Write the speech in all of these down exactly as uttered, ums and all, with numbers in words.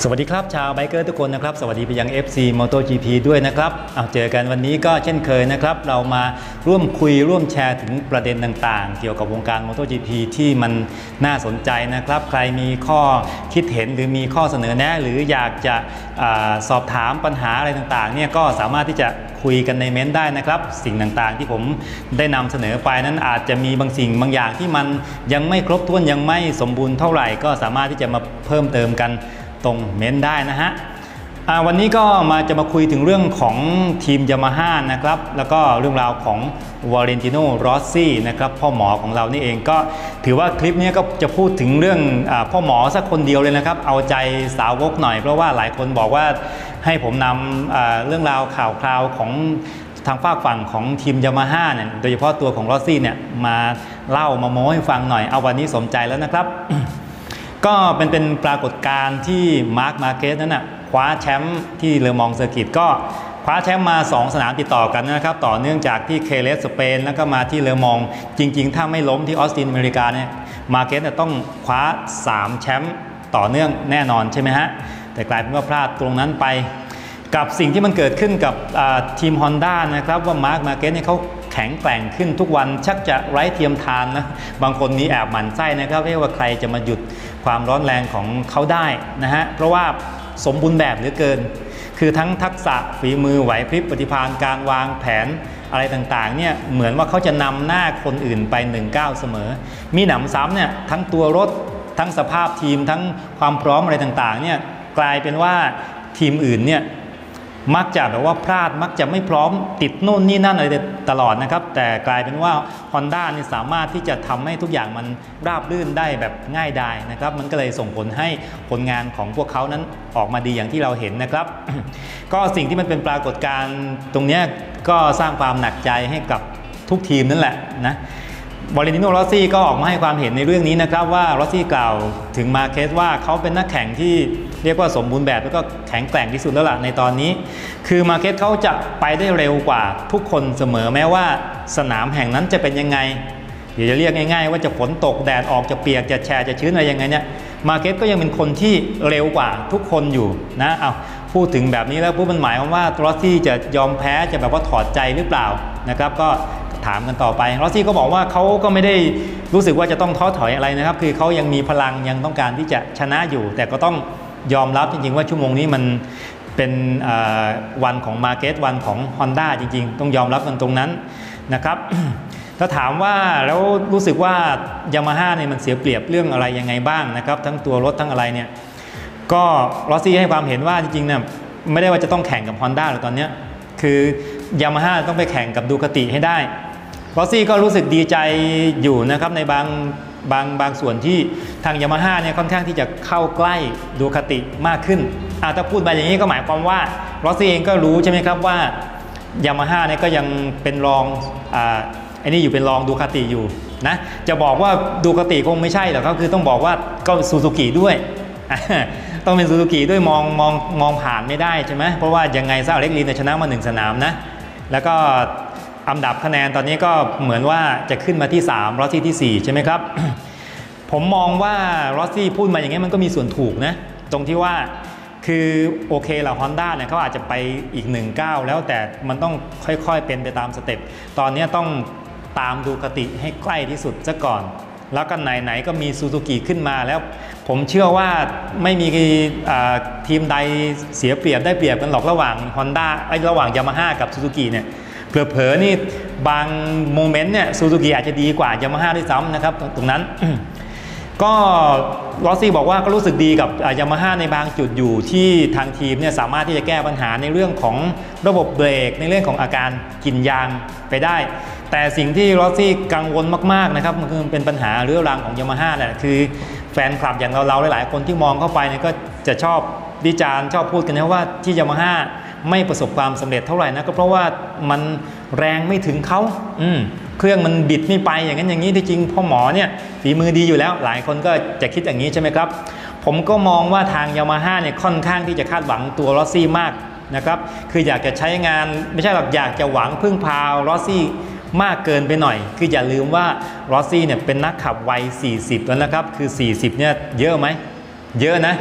สวัสดีครับชาวไบเกอร์ทุกคนนะครับสวัสดีไปยัง เอฟ ซี MotoGP ด้วยนะครับเอาเจอกันวันนี้ก็เช่นเคยนะครับเรามาร่วมคุยร่วมแชร์ถึงประเด็นต่างๆเกี่ยวกับวงการ MotoGP ที่มันน่าสนใจนะครับใครมีข้อคิดเห็นหรือมีข้อเสนอแนะหรืออยากจะอาสอบถามปัญหาอะไรต่างๆเนี่ยก็สามารถที่จะคุยกันในเม้นต์ได้นะครับสิ่งต่างๆที่ผมได้นำเสนอไปนั้นอาจจะมีบางสิ่งบางอย่างที่มันยังไม่ครบถ้วนยังไม่สมบูรณ์เท่าไหร่ก็สามารถที่จะมาเพิ่มเติมกันตรงเม้นได้นะฮะวันนี้ก็มาจะมาคุยถึงเรื่องของทีมยามาฮ่านะครับแล้วก็เรื่องราวของวาเลนติโนรอสซี่นะครับพ่อหมอของเรานี่เองก็ถือว่าคลิปนี้ก็จะพูดถึงเรื่องอพ่อหมอสักคนเดียวเลยนะครับเอาใจสาวกหน่อยเพราะว่าหลายคนบอกว่าให้ผมนำเรื่องราวข่าวคราวของทางฝากฝั่งของทีมยามาฮ่าเนี่ยโดยเฉพาะตัวของรอสซี่เนี่ยมาเล่ามาโม้ให้ฟังหน่อยเอาวันนี้สมใจแล้วนะครับก็เป็นเป็นปรากฏการณ์ที่มาร์ค มาร์เกสนั้นนะคว้าแชมป์ที่เลอมองเซอร์กิตก็คว้าแชมป์มาสองสนามติดต่อกันนะครับต่อเนื่องจากที่เคเลสสเปนแล้วก็มาที่เลอมองจริงๆถ้าไม่ล้มที่ออสตินอเมริกาเนี่ยมาร์เกสต้องคว้าสามแชมป์ต่อเนื่องแน่นอนใช่ไหมฮะแต่กลายเป็นว่าพลาดตรงนั้นไปกับสิ่งที่มันเกิดขึ้นกับทีม Honda นะครับว่ามาร์ค มาร์เกสเนี่ยเขาแข็งแกร่งขึ้นทุกวันชักจะไร้เทียมทานนะบางคนนี้แอบหมั่นไส้นะครับว่าใครจะมาหยุดความร้อนแรงของเขาได้นะฮะเพราะว่าสมบูรณ์แบบเหลือเกินคือทั้งทักษะฝีมือไหวพริบปฏิภาณการวางแผนอะไรต่างๆเนี่ยเหมือนว่าเขาจะนำหน้าคนอื่นไปหนึ่งก้าวเสมอมีหนำซ้ำเนี่ยทั้งตัวรถทั้งสภาพทีมทั้งความพร้อมอะไรต่างๆเนี่ยกลายเป็นว่าทีมอื่นเนี่ยมักจะแบบว่าพลาดมักจะไม่พร้อมติดโน่นนี่นั่นอะไรตลอดนะครับแต่กลายเป็นว่า Honda นี่สามารถที่จะทำให้ทุกอย่างมันราบรื่นได้แบบง่ายดายนะครับมันก็เลยส่งผลให้ผลงานของพวกเขานั้นออกมาดีอย่างที่เราเห็นนะครับ ก็สิ่งที่มันเป็นปรากฏการณ์ตรงนี้ก็สร้างความหนักใจให้กับทุกทีมนั่นแหละนะวาเลนติโน รอสซี่ก็ออกมาให้ความเห็นในเรื่องนี้นะครับว่ารอสซี่กล่าวถึงมาร์เคสว่าเขาเป็นนักแข่งที่เรียกว่าสมบูรณ์แบบแล้วก็แข็งแกร่งที่สุดแล้วล่ะในตอนนี้คือมาร์เคสเขาจะไปได้เร็วกว่าทุกคนเสมอแม้ว่าสนามแห่งนั้นจะเป็นยังไงเดี๋ยวจะเรียกง่ายๆว่าจะฝนตกแดดออกจะเปียกจะแฉะจะชื้นอะไรยังไงเนี่ยมาร์เคสก็ยังเป็นคนที่เร็วกว่าทุกคนอยู่นะเอาพูดถึงแบบนี้แล้วผู้บรรหมายความว่ารอสซี่จะยอมแพ้จะแบบว่าถอดใจหรือเปล่านะครับก็ถามกันต่อไปรอสซี่ก็บอกว่าเขาก็ไม่ได้รู้สึกว่าจะต้องท้อถอยอะไรนะครับคือเขายังมีพลังยังต้องการที่จะชนะอยู่แต่ก็ต้องยอมรับจริงๆว่าชั่วโมงนี้มันเป็นวันของมาร์เก็ตวันของ Honda จริงๆต้องยอมรับกันตรงนั้นนะครับ ถ้าถามว่าแล้วรู้สึกว่ายามาฮ่าเนี่ยมันเสียเปรียบเรื่องอะไรยังไงบ้างนะครับทั้งตัวรถทั้งอะไรเนี่ยก็รอสซี่ให้ความเห็นว่าจริงๆเนี่ยไม่ได้ว่าจะต้องแข่งกับ Honda หรอกตอนนี้คือยามาฮ่าต้องไปแข่งกับดูคาติให้ได้รอสซี่ก็รู้สึกดีใจอยู่นะครับในบางบางบางส่วนที่ทางยามาฮ่าเนี่ยค่อนข้างที่จะเข้าใกล้ดูคาติมากขึ้นถ้าพูดมาอย่างนี้ก็หมายความว่ารอสซี่เองก็รู้ใช่ไหมครับว่ายามาฮ่าเนี่ยก็ยังเป็นรองอ่าไอ้นี่อยู่เป็นรองดูคาติอยู่นะจะบอกว่าดูคาติคงไม่ใช่หรอกก็คือต้องบอกว่าก็ซูซูกิด้วยต้องเป็นซูซูกิด้วยมองมองมองผ่านไม่ได้ใช่ไหมเพราะว่ายังไงซะอเล็กลีนชนะมาหนึ่งสนามนะแล้วก็อันดับคะแนนตอนนี้ก็เหมือนว่าจะขึ้นมาที่สามรอสซี่ที่สี่ใช่ไหมครับ ผมมองว่ารอสซี่พูดมาอย่างนี้มันก็มีส่วนถูกนะตรงที่ว่าคือโอเคแหละ Honda เนี่ยเขาอาจจะไปอีกหนึ่งก้าวแล้วแต่มันต้องค่อยๆเป็นไปตามสเต็ปตอนนี้ต้องตามดูคาติให้ใกล้ที่สุดซะก่อนแล้วก็ไหนๆก็มีซูซูกิขึ้นมาแล้วผมเชื่อว่าไม่มีทีมใดเสียเปรียบได้เปรียบกันหรอกระหว่าง Honda ไอ้ระหว่าง Yamaha กับซูซูกิเนี่ยเผลอๆนี่บางโมเมนต์เนี่ยซูซูกิอาจจะดีกว่า Yamaha ด้วยซ้ำนะครับตรงนั้น ก็รอสซี่บอกว่าก็รู้สึกดีกับ Yamaha ในบางจุดอยู่ที่ทางทีมเนี่ยสามารถที่จะแก้ปัญหาในเรื่องของระบบเบรกในเรื่องของอาการกินยางไปได้แต่สิ่งที่รอสซี่กังวลมากๆนะครับมันคือเป็นปัญหาเรื้อรังของ Yamaha แหละคือแฟนคลับอย่างเราๆหลายๆคนที่มองเข้าไปเนี่ยก็จะชอบวิจารณ์ชอบพูดกันนะว่าที่ Yamahaไม่ประสบความสำเร็จเท่าไหร่นะก็เพราะว่ามันแรงไม่ถึงเขาอืมเครื่องมันบิดไม่ไปอย่างนั้นอย่างนี้ที่จริงพ่อหมอเนี่ยฝีมือดีอยู่แล้วหลายคนก็จะคิดอย่างนี้ใช่ไหมครับผมก็มองว่าทางยามาฮ่าเนี่ยค่อนข้างที่จะคาดหวังตัวรอสซี่มากนะครับคืออยากจะใช้งานไม่ใช่หรอกอยากจะหวังพึ่งพารอสซี่มากเกินไปหน่อยคืออย่าลืมว่ารอสซี่เนี่ยเป็นนักขับวัยสี่สิบแล้วนะครับคือสี่สิบเนี่ยเยอะไหมเยอะนะ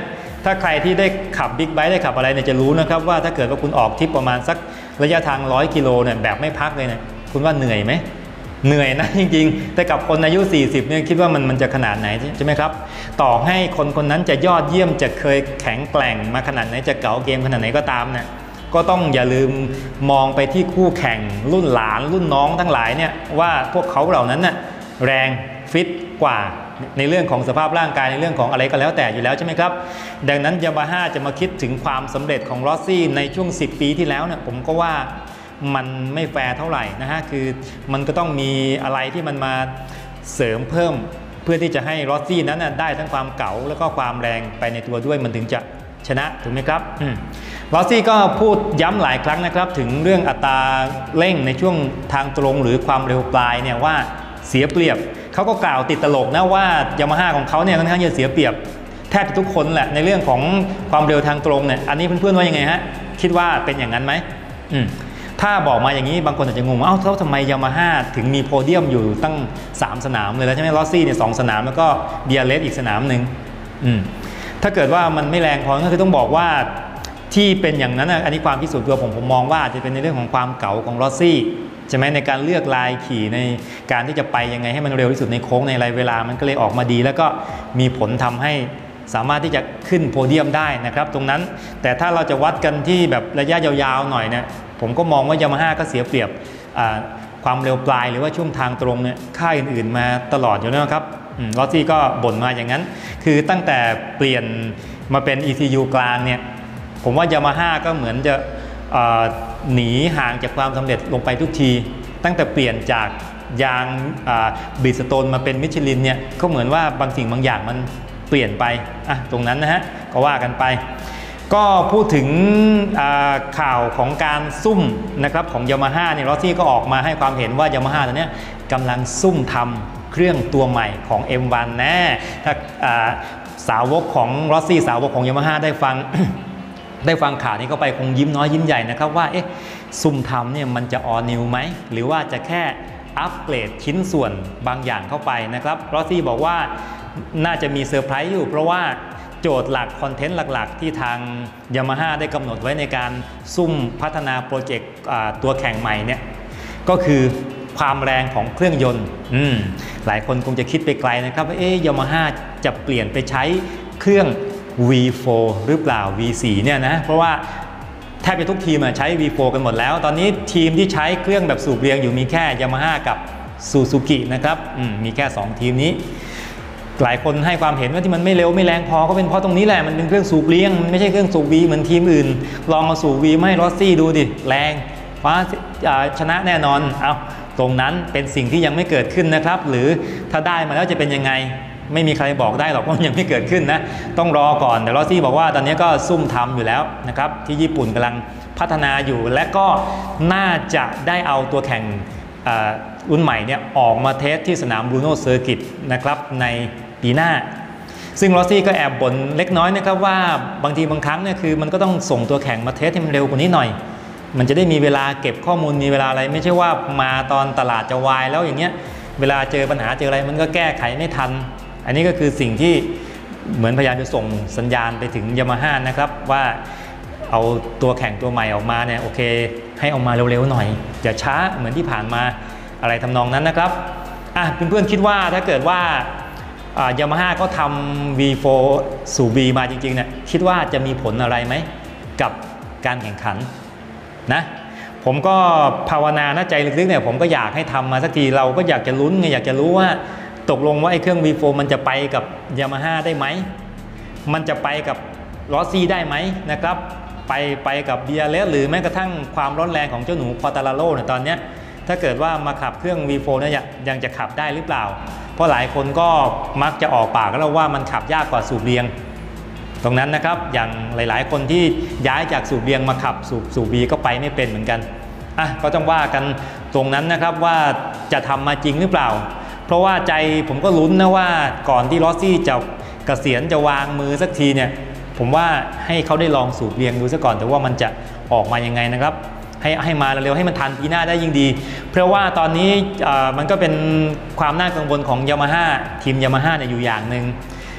ถ้าใครที่ได้ขับบิ๊กไบค์ได้ขับอะไรเนี่ยจะรู้นะครับว่าถ้าเกิดว่าคุณออกทริปประมาณสักระยะทางร้อยกิโลเนี่ยแบบไม่พักเลยเนี่ยคุณว่าเหนื่อยไหมเหนื่อยนะจริงๆแต่กับคนอายุสี่สิบเนี่ยคิดว่ามันมันจะขนาดไหนใช่ไหมครับต่อให้คนคนนั้นจะยอดเยี่ยมจะเคยแข็งแกร่งมาขนาดไหนจะเก๋าเกมขนาดไหนก็ตามเนี่ยก็ต้องอย่าลืมมองไปที่คู่แข่งรุ่นหลานรุ่นน้องทั้งหลายเนี่ยว่าพวกเขาเหล่านั้นน่ะแรงฟิตกว่าในเรื่องของสภาพร่างกายในเรื่องของอะไรก็แล้วแต่อยู่แล้วใช่ไหมครับดังนั้นยามาฮ่าจะมาคิดถึงความสำเร็จของรอสซี่ในช่วงสิบปีที่แล้วเนี่ยผมก็ว่ามันไม่แฟร์เท่าไหร่นะฮะคือมันก็ต้องมีอะไรที่มันมาเสริมเพิ่มเพื่อที่จะให้รอสซี่นั้นได้ทั้งความเก๋าแล้วก็ความแรงไปในตัวด้วยมันถึงจะชนะถูกไหมครับรอสซี่ก็พูดย้ำหลายครั้งนะครับถึงเรื่องอัตราเร่งในช่วงทางตรงหรือความเร็วปลายเนี่ยว่าเสียเปรียบเขาก็กล่าวติดตลกนะว่ายามาฮ่าของเขาเนี่ยค่อนข้างจะเสียเปรียบแทบทุกคนแหละในเรื่องของความเร็วทางตรงเนี่ยอันนี้เพื่อนๆว่ายังไงฮะคิดว่าเป็นอย่างนั้นไหมอืมถ้าบอกมาอย่างนี้บางคนอาจจะงงว่าเอ้าแล้วทำไมยามาฮ่าถึงมีโพเดียมอยู่ตั้งสามสนามเลยแล้วใช่ไหมลอสซี่เนี่ยสองสนามแล้วก็เบียร์เลสอีกสนามหนึ่งอืมถ้าเกิดว่ามันไม่แรงพอก็คือต้องบอกว่าที่เป็นอย่างนั้นอันนี้ความพิสูจน์ตัวผมผมมองว่าจะเป็นในเรื่องของความเก๋าของลอสซี่ใช่ไหมในการเลือกลายขี่ในการที่จะไปยังไงให้มันเร็วที่สุดในโค้งในรายเวลามันก็เลยออกมาดีแล้วก็มีผลทำให้สามารถที่จะขึ้นโพเดียมได้นะครับตรงนั้นแต่ถ้าเราจะวัดกันที่แบบระยะยาวๆหน่อยเนี่ยผมก็มองว่ายามาฮ่าก็เสียเปรียบความเร็วปลายหรือว่าช่วงทางตรงเนี่ยค่ายอื่นๆมาตลอดอยู่แล้วครับลอสซี่ก็บ่นมาอย่างนั้นคือตั้งแต่เปลี่ยนมาเป็น อี ซี ยู กลางเนี่ยผมว่ายามาฮ่าก็เหมือนจะหนีห่างจากความสำเร็จลงไปทุกทีตั้งแต่เปลี่ยนจากยางบริดสโตนมาเป็นมิชลินเนี่ยก็เหมือนว่าบางสิ่งบางอย่างมันเปลี่ยนไปอ่ะตรงนั้นนะฮะก็ว่ากันไปก็พูดถึงข่าวของการซุ่มนะครับของยามาฮ่าเนี่ยรอสซี่ก็ออกมาให้ความเห็นว่ายามาฮ่าตัวนี้กำลังซุ่มทำเครื่องตัวใหม่ของ เอ็ม วัน แน่ถ้าสาวกของรอสซี่สาวกของยามาฮ่าได้ฟัง ได้ฟังข่าวนี้เข้าไปคงยิ้มน้อยยิ้มใหญ่นะครับว่าเอ๊ะซุ่มทำเนี่ยมันจะออนิวไหมหรือว่าจะแค่อัปเกรดชิ้นส่วนบางอย่างเข้าไปนะครับรอสซี่บอกว่าน่าจะมีเซอร์ไพรส์อยู่เพราะว่าโจทย์หลักคอนเทนต์หลักๆที่ทางยามาฮ่าได้กำหนดไว้ในการซุ่มพัฒนาโปรเจกต์ตัวแข่งใหม่เนี่ยก็คือความแรงของเครื่องยนต์อืมหลายคนคงจะคิดไปไกลนะครับว่าเอ๊ะยามาฮ่าจะเปลี่ยนไปใช้เครื่อง วี โฟร์ หรือเปล่า วี โฟร์ เนี่ยนะเพราะว่าแทบจะทุกทีมใช้ วี โฟร์ กันหมดแล้วตอนนี้ทีมที่ใช้เครื่องแบบสูบเรียงอยู่มีแค่ยามาฮ่ากับซูซูกินะครับมีแค่สองทีมนี้หลายคนให้ความเห็นว่าที่มันไม่เร็วไม่แรงพอก็เป็นเพราะตรงนี้แหละมันเป็นเครื่องสูบเลี้ยงมันไม่ใช่เครื่องสูบวีเหมือนทีมอื่นลองเอาสูบวีไม่รอสซี่ดูดิแรงฟ้าชนะแน่นอนเอาตรงนั้นเป็นสิ่งที่ยังไม่เกิดขึ้นนะครับหรือถ้าได้มาแล้วจะเป็นยังไงไม่มีใครบอกได้หรอกว่ายังไม่เกิดขึ้นนะต้องรอก่อนแต่รอสซี่บอกว่าตอนนี้ก็ซุ่มทำอยู่แล้วนะครับที่ญี่ปุ่นกำลังพัฒนาอยู่และก็น่าจะได้เอาตัวแข่งรุ่นใหม่เนี่ยออกมาเทสที่สนามบรูโน่เซอร์กิตนะครับในปีหน้าซึ่งรอสซี่ก็แอบบ่นเล็กน้อยนะครับว่าบางทีบางครั้งเนี่ยคือมันก็ต้องส่งตัวแข่งมาเทสให้มันเร็วกว่านี้หน่อยมันจะได้มีเวลาเก็บข้อมูลมีเวลาอะไรไม่ใช่ว่ามาตอนตลาดจะวายแล้วอย่างเงี้ยเวลาเจอปัญหาเจออะไรมันก็แก้ไขไม่ทันอันนี้ก็คือสิ่งที่เหมือนพยายามจะส่งสัญญาณไปถึงยามาฮ่านะครับว่าเอาตัวแข่งตัวใหม่ออกมาเนี่ยโอเคให้ออกมาเร็วๆหน่อยอย่าช้าเหมือนที่ผ่านมาอะไรทำนองนั้นนะครับอ่ะเพื่อนๆคิดว่าถ้าเกิดว่ายามาฮ่าเขาทำ วี โฟร์ สู่ V มาจริงๆเนี่ยคิดว่าจะมีผลอะไรไหมกับการแข่งขันนะผมก็ภาวนาหน้าใจลึกๆเนี่ยผมก็อยากให้ทำมาสักทีเราก็อยากจะลุ้นไงอยากจะรู้ว่าตกลงว่าไอ้เครื่อง วี โฟร์ มันจะไปกับยามาฮ่าได้ไหมมันจะไปกับลอสซี่ได้ไหมนะครับไปไปกับเบียร์เลสหรือแม้กระทั่งความร้อนแรงของเจ้าหนูควอตาราโร่เนี่ยตอนนี้ถ้าเกิดว่ามาขับเครื่อง วี โฟร์ เนี่ยยังจะขับได้หรือเปล่าเพราะหลายคนก็มักจะออกปากแล้วว่ามันขับยากกว่าสูบเรียงตรงนั้นนะครับอย่างหลายๆคนที่ย้ายจากสูบเรียงมาขับสูบสูบวีก็ไปไม่เป็นเหมือนกันอ่ะก็ต้องว่ากันตรงนั้นนะครับว่าจะทำมาจริงหรือเปล่าเพราะว่าใจผมก็ลุ้นนะว่าก่อนที่ลอสซี่จะเกษียณจะวางมือสักทีเนี่ยผมว่าให้เขาได้ลองสูบเรียงดูซะก่อนแต่ว่ามันจะออกมายังไงนะครับให้ให้มาเร็วๆให้มันทันปีหน้าได้ยิ่งดีเพราะว่าตอนนี้มันก็เป็นความน่ากังวลของยามาฮ่าทีมยามาฮ่าเนี่ยอยู่อย่างหนึ่ง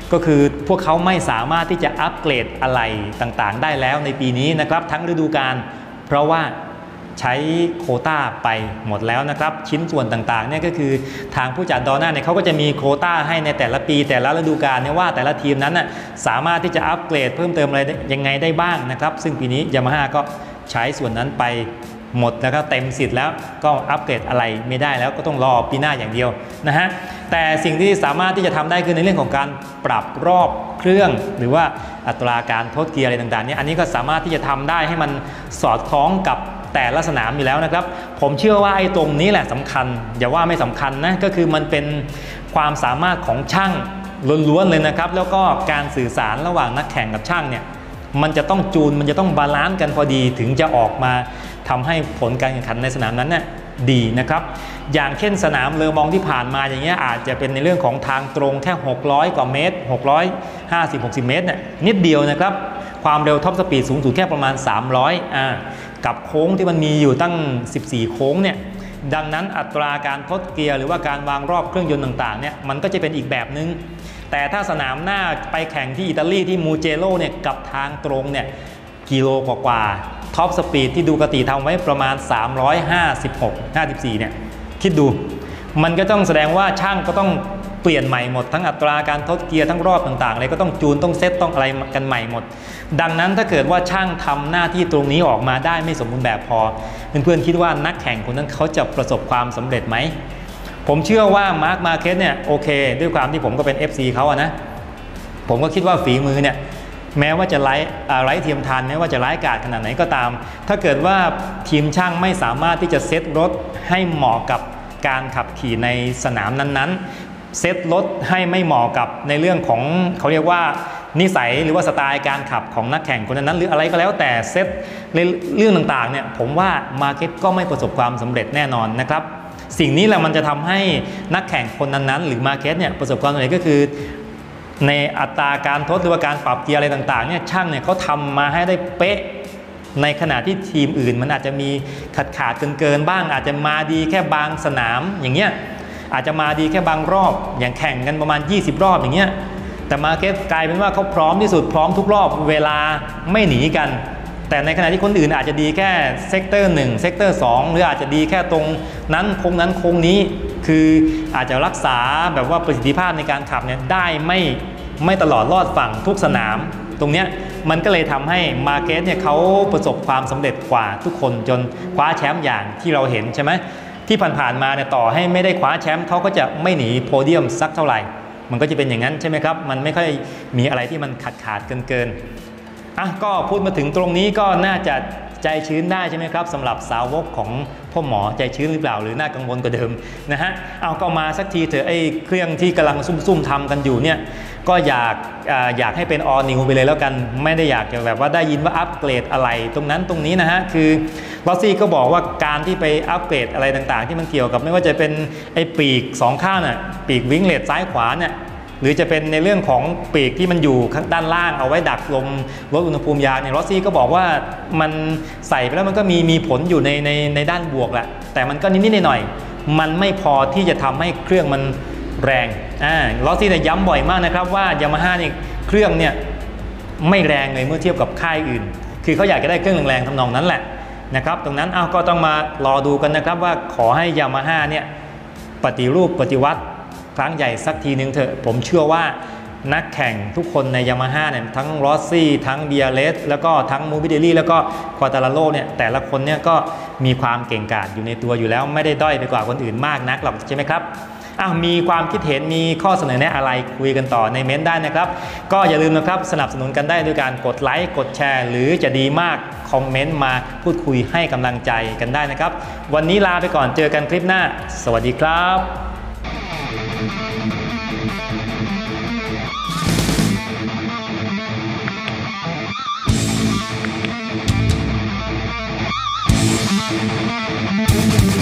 ก็คือพวกเขาไม่สามารถที่จะอัปเกรดอะไรต่างๆได้แล้วในปีนี้นะครับทั้งฤดูกาลเพราะว่าใช้โควต้าไปหมดแล้วนะครับชิ้นส่วนต่างๆเนี่ยก็คือทางผู้จัดดอน่าเนี่ยเขาก็จะมีโควต้าให้ในแต่ละปีแต่ละฤดูกาลเนี่ยว่าแต่ละทีมนั้นน่ะสามารถที่จะอัปเกรดเพิ่มเติมอะไรยังไงได้บ้างนะครับซึ่งปีนี้ยามาฮ่าก็ใช้ส่วนนั้นไปหมดนะครับเต็มสิทธิ์แล้วก็อัปเกรดอะไรไม่ได้แล้วก็ต้องรอปีหน้าอย่างเดียวนะฮะแต่สิ่งที่สามารถที่จะทำได้คือในเรื่องของการปรับรอบเครื่องหรือว่าอัตราการทดเกียร์อะไรต่างๆเนี่ยอันนี้ก็สามารถที่จะทำได้ให้มันสอดคล้องกับแต่ละสนามอยู่แล้วนะครับผมเชื่อว่าไอ้ตรงนี้แหละสำคัญอย่าว่าไม่สำคัญนะก็คือมันเป็นความสามารถของช่างล้วนๆเลยนะครับแล้วก็การสื่อสารระหว่างนักแข่งกับช่างเนี่ยมันจะต้องจูนมันจะต้องบาลานซ์กันพอดีถึงจะออกมาทำให้ผลการแข่งขันในสนามนั้นน่ะดีนะครับอย่างเช่นสนามเลอมองที่ผ่านมาอย่างเงี้ยอาจจะเป็นในเรื่องของทางตรงแค่หกร้อยกว่าเมตรหกร้อยห้าสิบ หกสิบเมตรเนี่ยนิดเดียวนะครับความเร็วท็อปสปีดสูงสุดแค่ประมาณสามร้อยอ่ากับโค้งที่มันมีอยู่ตั้งสิบสี่โค้งเนี่ยดังนั้นอัตราการทดเกียร์หรือว่าการวางรอบเครื่องยนต์ต่างๆเนี่ยมันก็จะเป็นอีกแบบนึงแต่ถ้าสนามหน้าไปแข่งที่อิตาลีที่มูเจโร่เนี่ยกับทางตรงเนี่ยกิโลกว่าท็อปสปีดที่ดูกติทำไว้ประมาณสามร้อยห้าสิบหก ห้าสิบสี่เนี่ยคิดดูมันก็ต้องแสดงว่าช่างก็ต้องเปลี่ยนใหม่หมดทั้งอัตราการทดเกียร์ทั้งรอบต่างๆอะไรก็ต้องจูนต้องเซตต้องอะไรกันใหม่หมดดังนั้นถ้าเกิดว่าช่างทำหน้าที่ตรงนี้ออกมาได้ไม่สมบูรณ์แบบพอเพื่อนๆคิดว่านักแข่งคนนั้นเขาจะประสบความสำเร็จไหมผมเชื่อว่ามาร์คมาร์เก็ตเนี่ยโอเคด้วยความที่ผมก็เป็น เอฟ ซี เขาอะนะผมก็คิดว่าฝีมือเนี่ยแม้ว่าจะไร้ไร้เทียมทานแม้ว่าจะไร้กาจขนาดไหนก็ตามถ้าเกิดว่าทีมช่างไม่สามารถที่จะเซตรถให้เหมาะกับการขับขี่ในสนามนั้นๆเซตรถให้ไม่เหมาะกับในเรื่องของเขาเรียกว่านิสัยหรือว่าสไตล์การขับของนักแข่งคนนั้นหรืออะไรก็แล้วแต่เซตในเรื่องต่างๆเนี่ยผมว่ามาร์เก็ตก็ไม่ประสบความสำเร็จแน่นอนนะครับสิ่งนี้แหละมันจะทำให้นักแข่งคนนั้นๆหรือมาร์เก็ตเนี่ยประสบความสำเร็จก็คือในอัตราการทดหรือว่าการปรับเกียร์อะไรต่างๆเนี่ยช่างเนี่ยเขาทำมาให้ได้เป๊ะในขณะที่ทีมอื่นมันอาจจะมีขาดขาดเกินๆบ้างอาจจะมาดีแค่บางสนามอย่างเงี้ยอาจจะมาดีแค่บางรอบอย่างแข่งกันประมาณยี่สิบรอบอย่างเงี้ยแต่มาร์เก็ตกลายเป็นว่าเขาพร้อมที่สุดพร้อมทุกรอบเวลาไม่หนีกันแต่ในขณะที่คนอื่นอาจจะดีแค่เซกเตอร์หนึ่งเซกเตอร์สองหรืออาจจะดีแค่ตรงนั้นโค้งนั้นโค้งนี้คืออาจจะรักษาแบบว่าประสิทธิภาพในการขับเนี่ยได้ไม่ไม่ตลอดรอดฝั่งทุกสนามตรงเนี้ยมันก็เลยทำให้มาร์เก็ตเนี่ยเขาประสบความสำเร็จกว่าทุกคนจนคว้าแชมป์อย่างที่เราเห็นใช่ไหมที่ผ่านๆมาเนี่ยต่อให้ไม่ได้คว้าแชมป์เขาก็จะไม่หนีโพเดียมสักเท่าไหร่มันก็จะเป็นอย่างนั้นใช่ไหมครับมันไม่ค่อยมีอะไรที่มันขาดขาดเกินเกินอ่ะก็พูดมาถึงตรงนี้ก็น่าจะใจชื้นได้ใช่ไหมครับสำหรับสาวกของพ่อหมอใจชื้นหรือเปล่าหรือน่ากังวลกว่าเดิมนะฮะเอาก็มาสักทีเถอะไอ้เครื่องที่กำลังซุ่มๆทำกันอยู่เนี่ยก็อยากอยากให้เป็น all new ไปเลยแล้วกันไม่ได้อยากจะแบบว่าได้ยินว่าอัปเกรดอะไรตรงนั้นตรงนี้นะฮะคือลอสซี่ก็บอกว่าการที่ไปอัปเกรดอะไรต่างๆที่มันเกี่ยวกับไม่ว่าจะเป็นไอ้ปีกสองข้างน่ะปีกวิงเลดซ้ายขวาเนี่ยหรือจะเป็นในเรื่องของปีกที่มันอยู่ข้างด้านล่างเอาไว้ดักลมลดอุณหภูมิยางเนี่ยลอสซี่ก็บอกว่ามันใส่ไปแล้วมันก็มีมีผลอยู่ในในในด้านบวกแหละแต่มันก็นิดๆหน่อยๆมันไม่พอที่จะทำให้เครื่องมันแรงอ่าลอสซี่เนี่ยย้ำบ่อยมากนะครับว่ายามาฮ่านี่เครื่องเนี่ยไม่แรงเลยเมื่อเทียบกับค่ายอื่นคือเขาอยากจะได้เครื่องแรงๆทำนองนั้นแหละนะครับตรงนั้นอ้าวก็ต้องมารอดูกันนะครับว่าขอให้ยามาฮ่าเนี่ยปฏิรูปปฏิวัติครั้งใหญ่สักทีนึงเถอะผมเชื่อว่านักแข่งทุกคนในยามาฮ่าเนี่ยทั้งรอสซี่ทั้งเบียร์เลสแล้วก็ทั้งมูบิเดลี่แล้วก็ควอตาราโลเนี่ยแต่ละคนเนี่ยก็มีความเก่งกาจอยู่ในตัวอยู่แล้วไม่ได้ด้อยไปกว่าคนอื่นมากนักหรอกใช่ไหมครับอ้าวมีความคิดเห็นมีข้อเสนอแนะอะไรคุยกันต่อในเม้นต์ได้นะครับก็อย่าลืมนะครับสนับสนุนกันได้ด้วยการกดไลค์กดแชร์หรือจะดีมากคอมเมนต์มาพูดคุยให้กำลังใจกันได้นะครับวันนี้ลาไปก่อนเจอกันคลิปหน้าสวัสดีครับWe'll be right back.